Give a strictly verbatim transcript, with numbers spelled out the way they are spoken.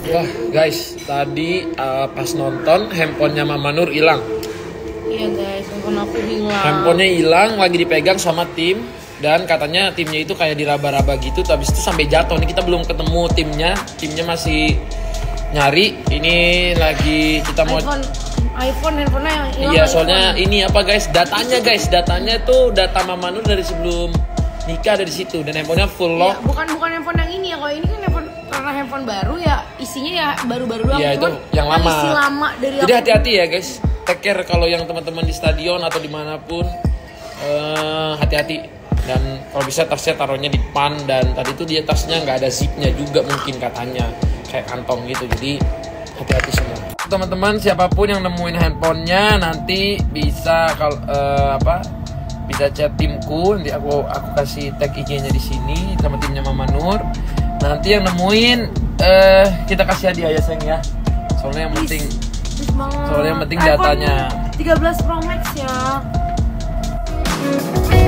Wah guys, tadi uh, pas nonton handphonenya Mama Nur hilang. Iya guys, handphone aku hilang. Handphonenya hilang, lagi dipegang sama tim. Dan katanya timnya itu kayak diraba-raba gitu. Habis itu sampai jatuh. Nih kita belum ketemu timnya. Timnya masih nyari. Ini lagi kita mau iPhone, iPhone handphonenya yang hilang. Iya soalnya ini apa guys, datanya guys, datanya tuh data Mama Nur dari sebelum nikah dari situ. Dan handphonenya full lock. Ya, bukan bukan handphone yang ini ya. Kalau ini kan handphone karena handphone baru ya, isinya ya baru-baru doang. Iya itu yang kan lama. isi lama dari Jadi aku. hati-hati ya guys. Take care kalau yang teman-teman di stadion atau dimanapun. Uh, hati-hati. Dan kalau bisa tasnya taruhnya di pan. Dan tadi tuh dia tasnya nggak ada zipnya juga mungkin katanya, kayak kantong gitu. Jadi hati-hati semua teman-teman. Siapapun yang nemuin handphonenya nanti bisa kalau uh, apa bisa chat timku. Nanti aku aku kasih tag I G-nya di sini sama timnya Mama Nur. Nanti yang nemuin uh, kita kasih hadiah ya sayang ya. Soalnya yang penting soalnya yang penting datanya tiga belas Pro Max ya.